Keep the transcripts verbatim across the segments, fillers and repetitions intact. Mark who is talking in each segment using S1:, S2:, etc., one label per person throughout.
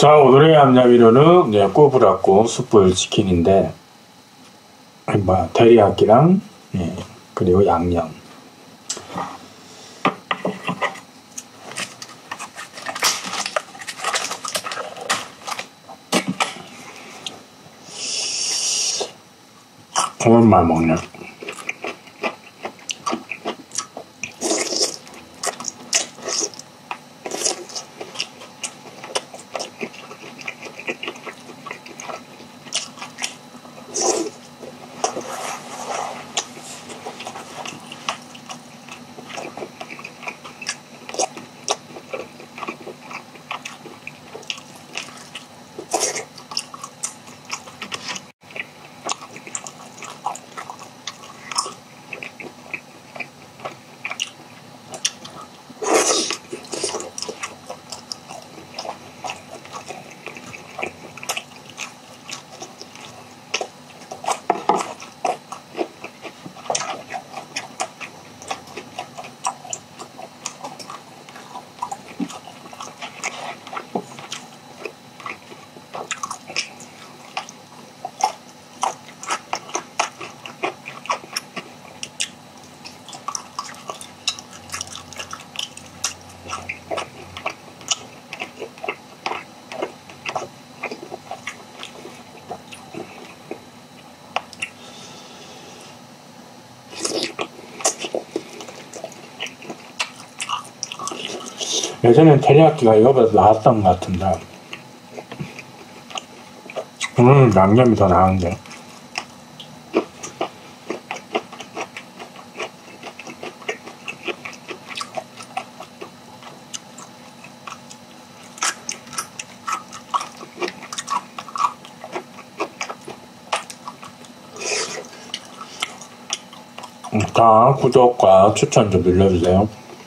S1: 자, 오늘의 암야미로는 이제 꼬부라고 숯불 치킨인데, 뭐 테리야끼랑 예, 그리고 양념. 오랜만에 먹네. 예전엔 테리야끼가 이거보다 나았던 것 같은데 오늘은 양념이 더 나은데. 자, 구독과 추천 좀 눌러주세요.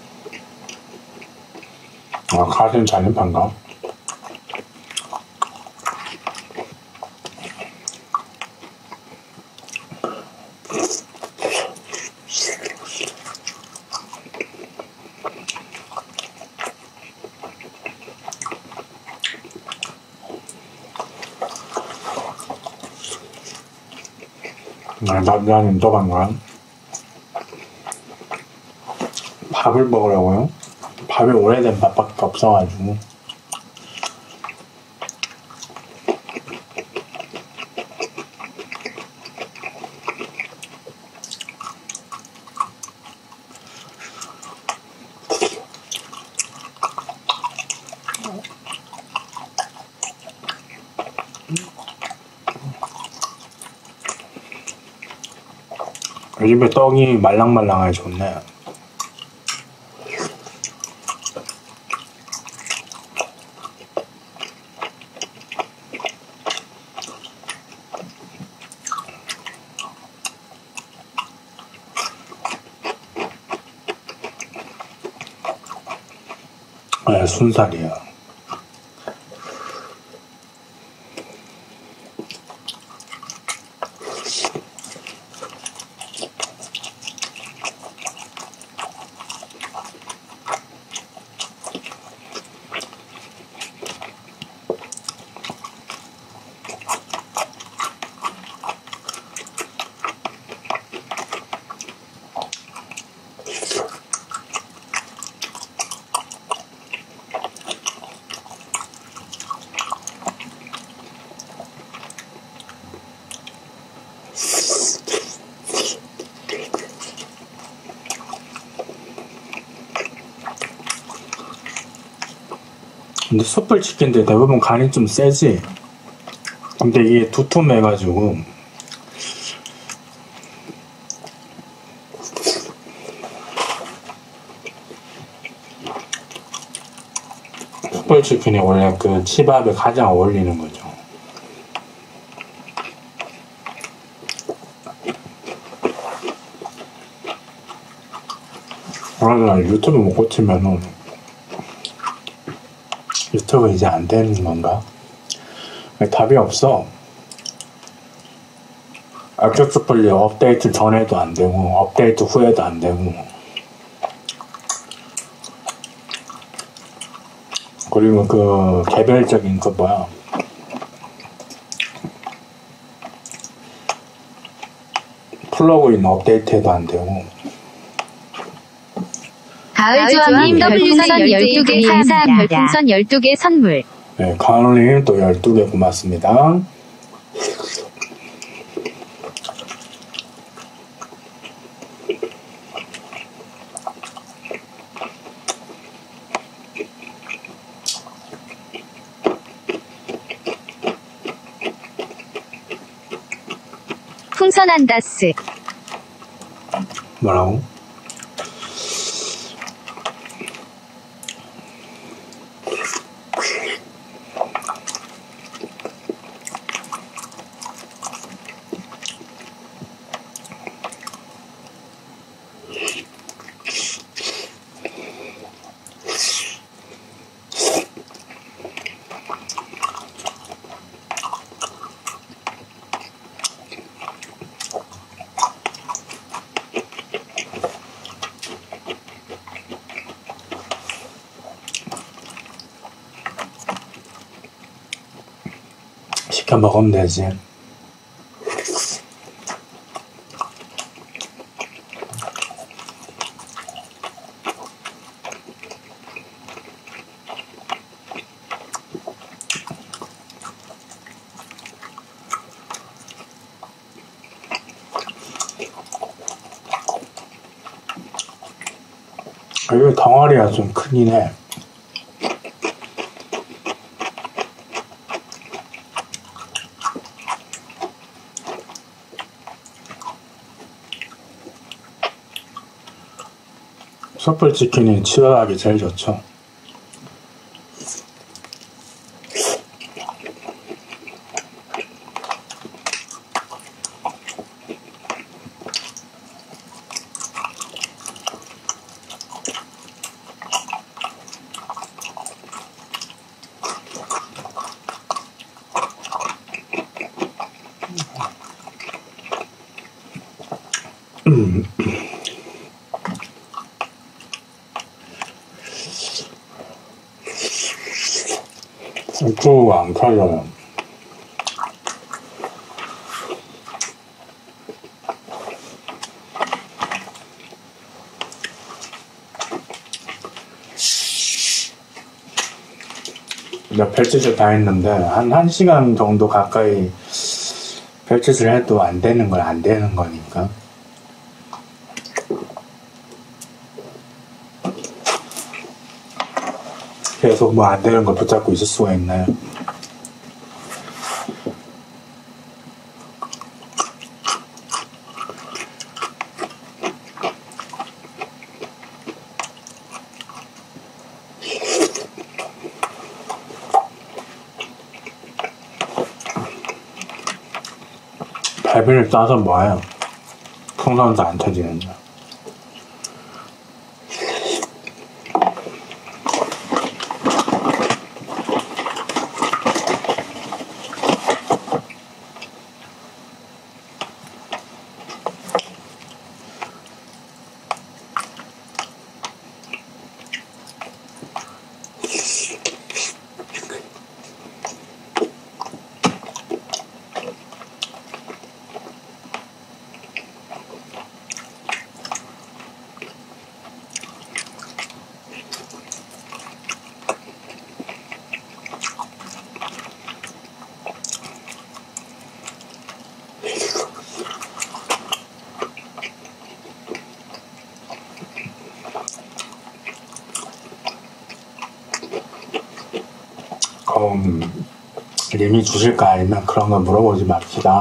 S1: 아, 가슴 잘림판가? 아, 남자는 또간가? 밥을 먹으라고요? 밥이 오래된 밥밖에 없어가지고. 요즘에 떡이 말랑말랑하게 좋네. 네, 순살이야. 근데 숯불 치킨들 대부분 간이 좀 세지. 근데 이게 두툼해가지고 숯불 치킨이 원래 그 치밥에 가장 어울리는 거죠. 아, 나 유튜브 못 고치면은 유튜브 이제 안 되는 건가? 답이 없어. 액세스플리 업데이트 전에도 안 되고, 업데이트 후에도 안 되고. 그리고 그 개별적인 그 뭐야 플러그인 업데이트도 안 되고.
S2: 가을조합님 별풍선 열두 개 감사합니다. 별풍선 열두 개 선물.
S1: 네, 가을님 또 열두 개 고맙습니다.
S2: 풍선한다스.
S1: 뭐라고? 시켜 먹으면 되지. 여기 덩어리가 좀 크긴 해. 숯불 치킨이 치열하게 제일 좋죠. 음. 육수가 안 타져요. 내가 별짓을 다 했는데 한 1시간 정도 가까이 별짓을 해도 안 되는 건 안 되는 거니까. 계속 뭐 안 되는 걸 붙잡고 있을 수가 있나요? 갈비를 싸서 뭐해요? 풍선도 안 터지는데. 그럼 님이 주실까 아니면 그런 거 물어보지 맙시다.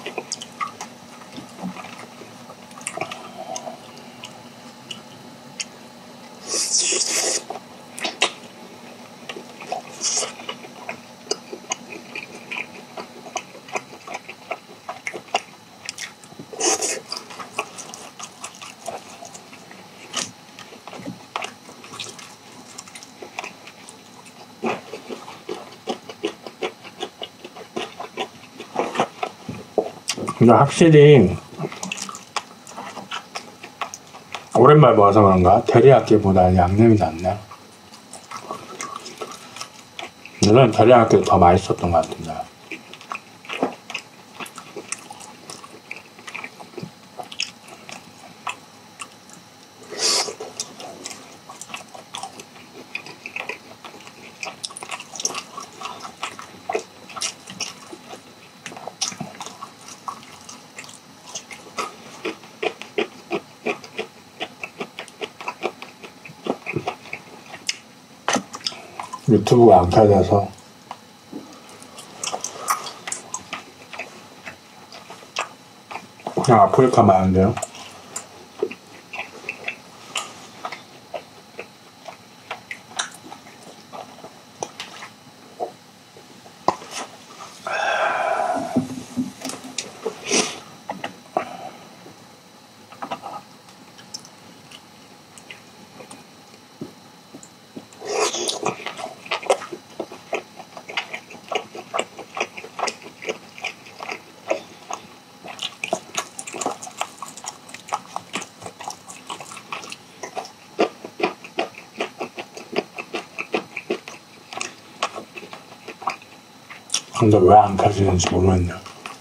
S1: 근데 확실히 오랜만에 먹어서 그런가? 테리야끼보다 양념이 낫네. 저는 계란학교가 더 맛있었던 것 같은데. 유튜브가 안 켜져서 그냥 아프리카만 하는데요. 근데 왜 안 켜지는지 모르겠네요.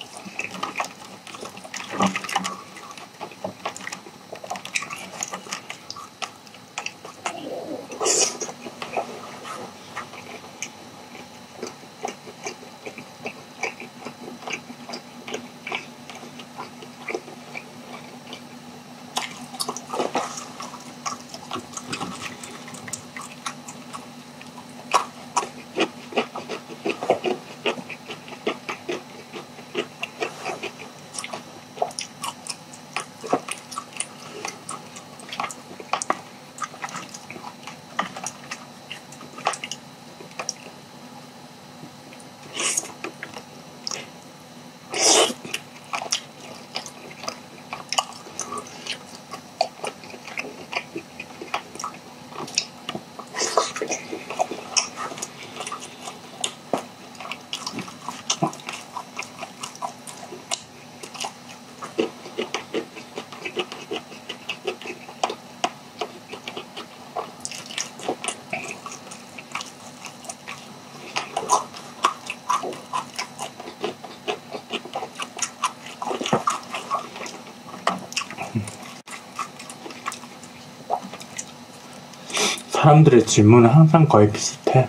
S1: 사람들의 질문은 항상 거의 비슷해.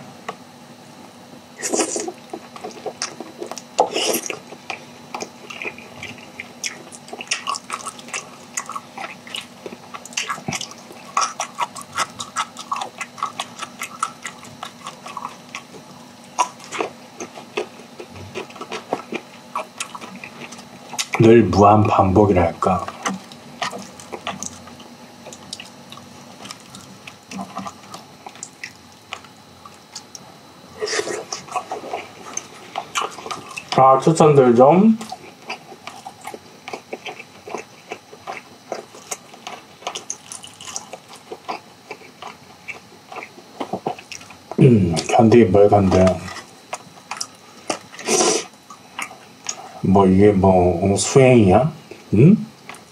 S1: 늘 무한 반복이랄까. 아, 추천들 좀. 음, 견디기 뭘 견뎌. 뭐, 이게 뭐, 어, 수행이야? 응?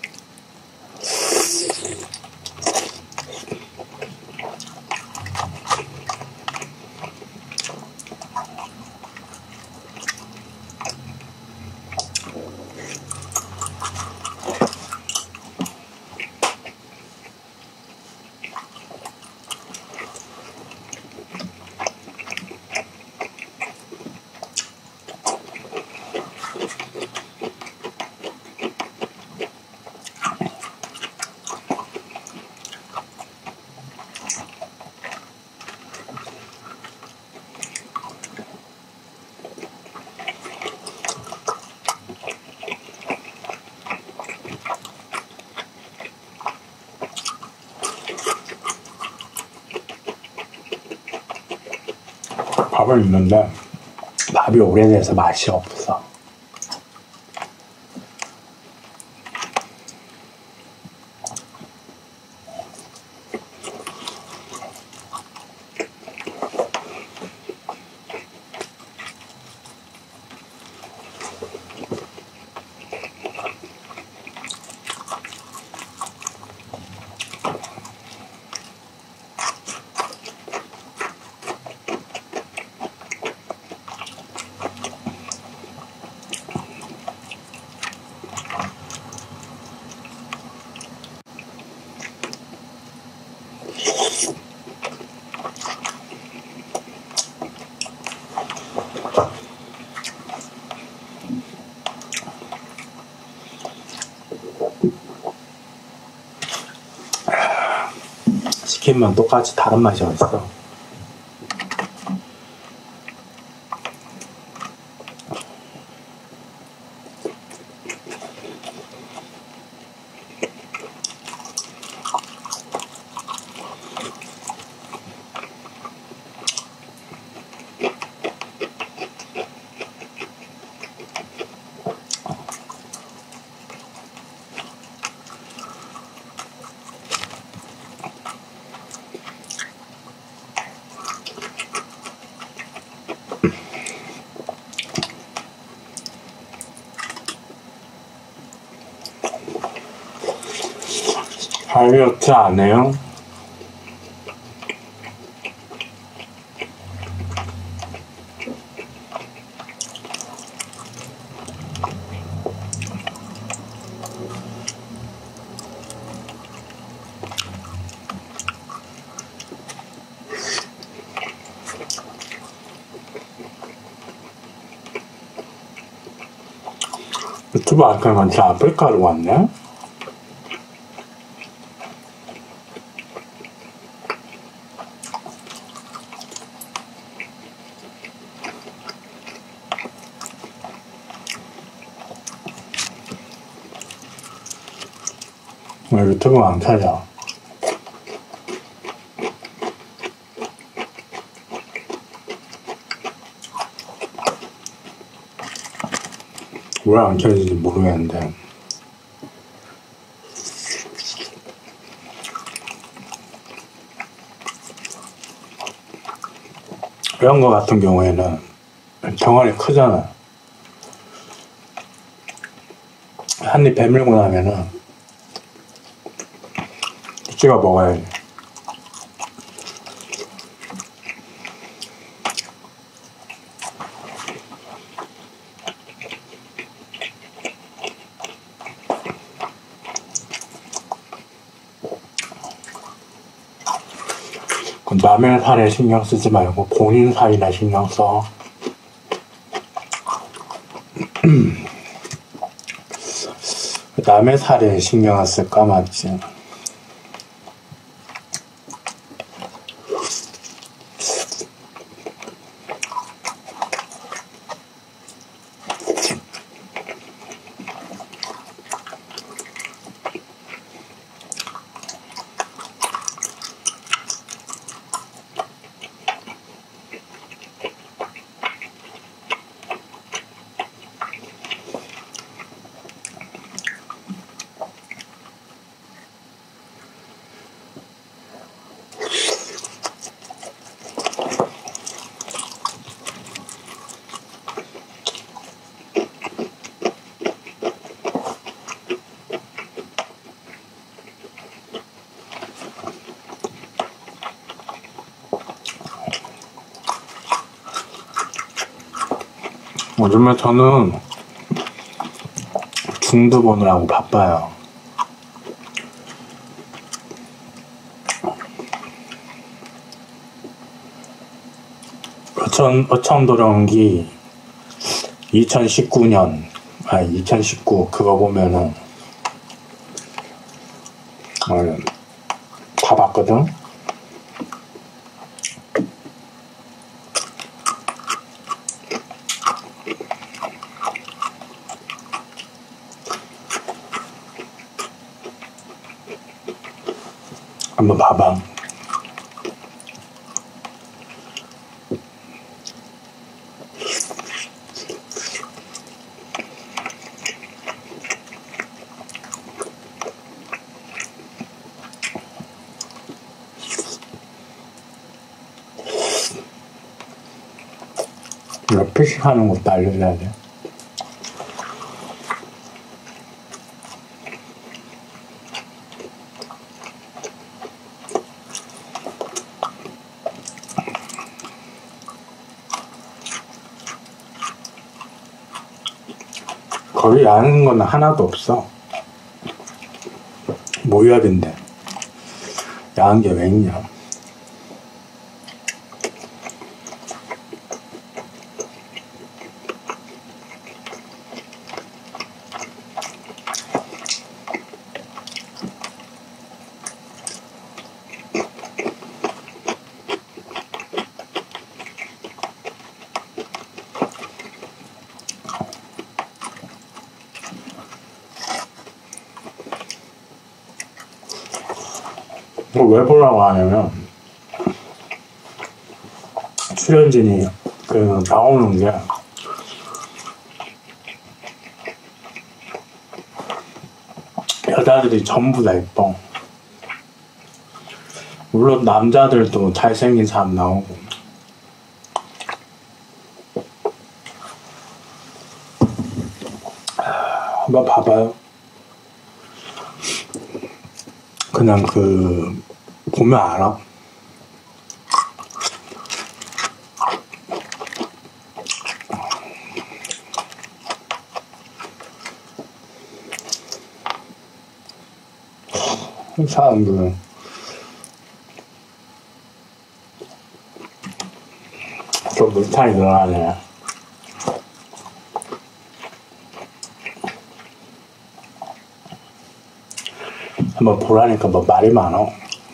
S1: 밥을 있는데 밥이 오래돼서 맛이 없어. 시키면 똑같이 다른 맛이 어딨어. 다이어트 안 해요? 유튜브 안 켜면 진짜 아프리카로 왔네? 왜 유튜브 안 켜져? 왜 안 켜지는지 모르겠는데 이런 거 같은 경우에는 덩어리 크잖아. 한 입 배밀고 나면은 찍어 먹어야지. 남의 살에 신경 쓰지 말고 본인 살이나 신경 써. 남의 살에 신경을 쓸까 맞지. 요즘에 저는 중도 보느라고 바빠요. 어천, 어천도령기 이천십구 년, 아니 이천십구 그거 보면은 어, 다 봤거든? 한번 봐봐. 이거 피식하는 것도 알려줘야 돼. 거의 야한 건 하나도 없어. 모유합인데 야한 게 왜 있냐. 이거 왜 보라고 하냐면 출연진이 그 나오는 게 여자들이 전부 다 예뻐. 물론 남자들도 잘생긴 사람 나오고. 한번 봐봐요. 그냥 그 보면 알아. 사람들은 좀 물타기 늘어나네. 한번 보라니까 뭐 말이 많어.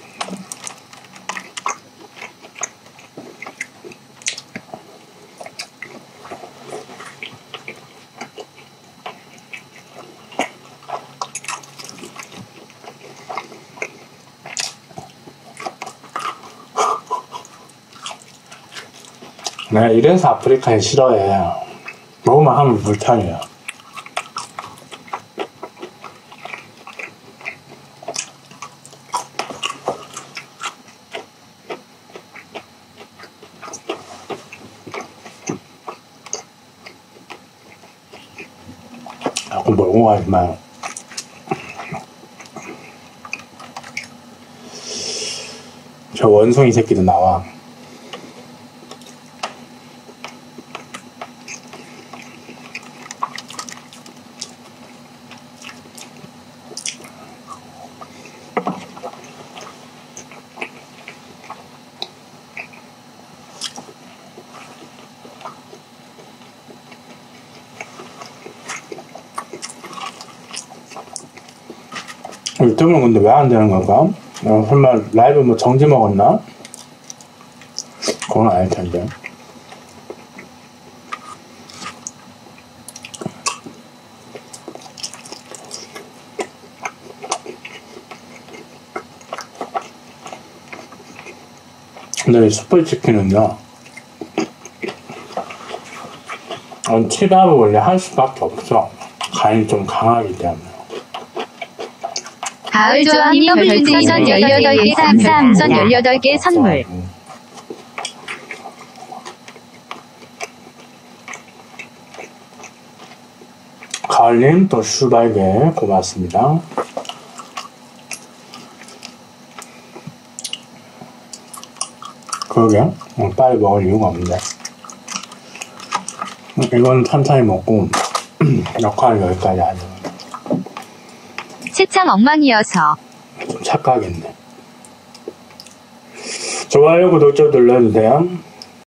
S1: 내가 이래서 아프리카에 싫어해. 뭐만 하면 물타기야. 자꾸 몰고 가지 마요. 저 원숭이 새끼도 나와. 유튜브는 근데 왜 안 되는 걸까? 어, 설마 라이브 뭐 정지 먹었나? 그건 아닐 텐데. 근데 이 숯불치킨은요, 치밥을 원래 할 수밖에 없어. 간이 좀 강하기 때문에.
S2: 가을 조합님 별풍선 열여덟 개 삼삼선 열여덟 개 선물.
S1: 가을님 또 슈발게 고맙습니다. 그러게 어, 빨리 먹을 이유가 없는데. 이건 천천히 먹고 역할을 여기까지 하죠.
S2: 채창 엉망이어서
S1: 좀 착각했네. 좋아요, 구독 좀 눌러주세요.